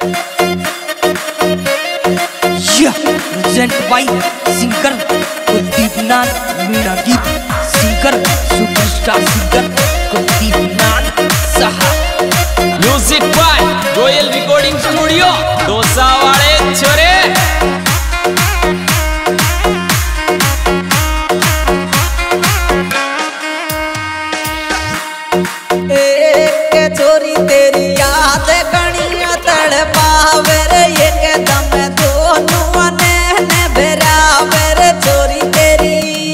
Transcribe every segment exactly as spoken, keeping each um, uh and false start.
Present by singer Kuldeep Nath Meena गीत singer superstar singer Kuldeep Nath Saha. Music by royal recording studio Dausa वाले छोरे। एक छोरी तेरी याद कणिया तड़पावे रे एकदम दोनों ने बेरावे रे छोरी तेरी।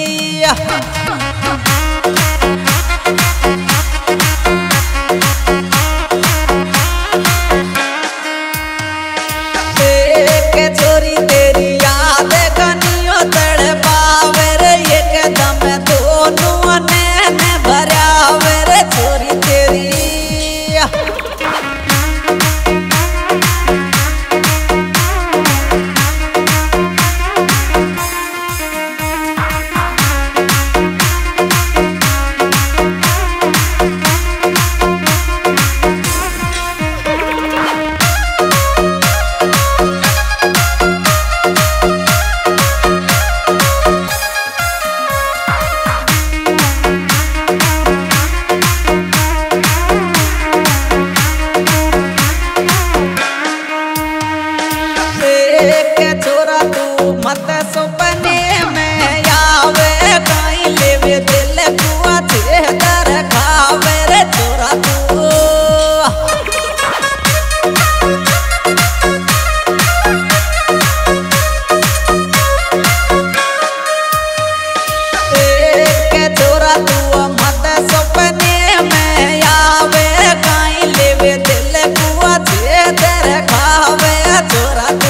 एक छोरी तेरी याद कणिया तड़पावे रे एकदम दोनों ने भरावे रे छोरी तेरी। एक छोरा तू मत सपने में आवे कहीं लेवे दिल कुआ दर खावे रे छोरा तू। एक छोरा तू मत सपने में आवे कहीं लेवे दिल कुआ दर खावे छोरा तू।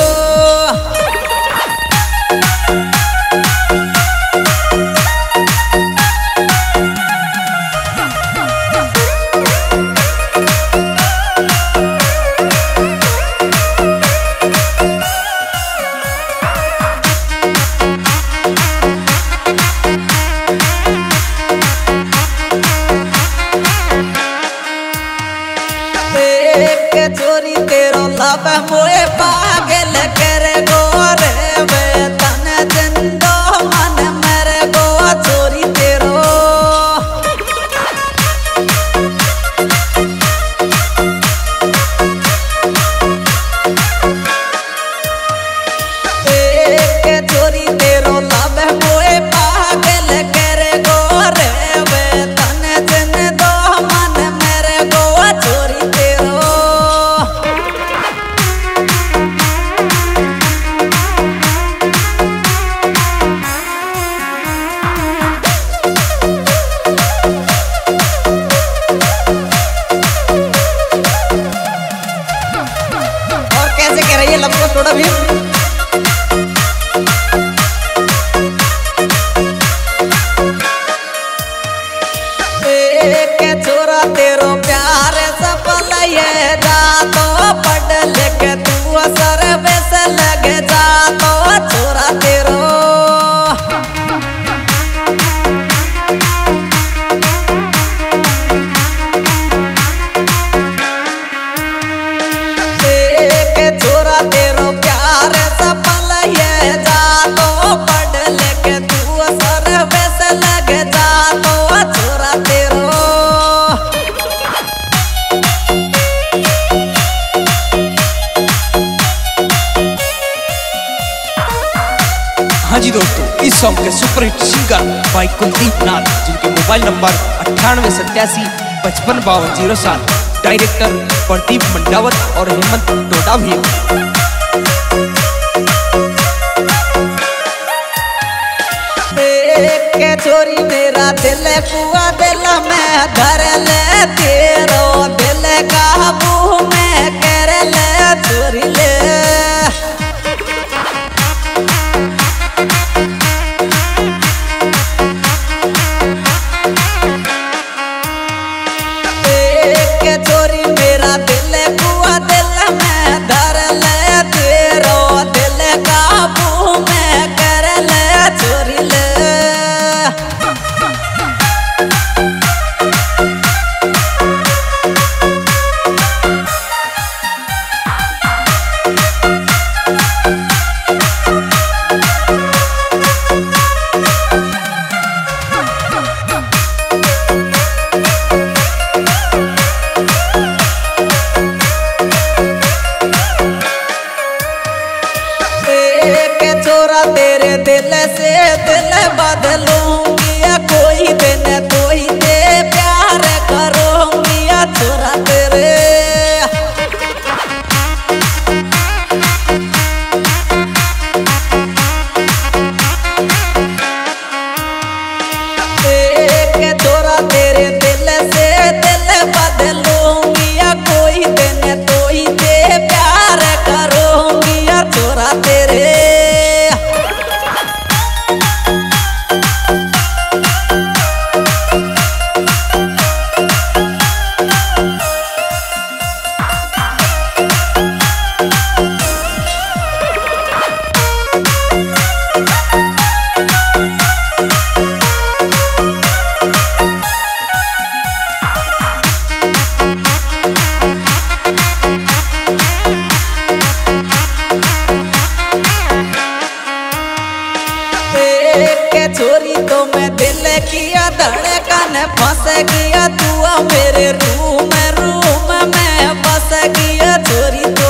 एक छोरी तेरो लब मोए पागल कर गोरे वे तन जिंदो मन मर गो छोरी तेरो। एक छोरी तेरो लब मोए पागल कर गोरे वे तन जिंदो मन मर गो छोरी तेरो। और कैसे कह रही है लब को थोड़ा भी। एक छोरा तेरो प्यार सफल ये जा तो पढ़ लिख तू सर्विस लग जा तो छोरा तेरो। एक छोरा तेरो प्यार सफल ये जा तो पढ़ लिख तू सर्विस लग जा तो छोरा तेरो। हाँ जी दोस्तों, इस सॉन्ग के सुपरहिट सिंगर भाई कुलदीप नाथ जिनके मोबाइल नंबर अट्ठानवे सत्तासी पचपन बावन जीरो सात, डायरेक्टर प्रदीप मंडावत और हेमंत टोडा भी। एक छोरी मेरा दिल कुआ दिल में धर ले तेरो दिल काबू में कर ले छोरी ले। एक छोरी मेरा दिल कुआ दिल में धर ले तेरो दिल काबू में कर ले छोरी ले। से दिल बदलूंगी, कोई दिन तो ही दे प्यार करूंगी छोरा तेरे। एक छोरा तेरे दिल से दिल बदलूंगी, कोई दिन तो ही दे प्यार करूंगी छोरा तेरे। छोरी तो मैं दिल किया धड़कन फंस गया, तू मेरे रूम रूम में बस गया छोरी तो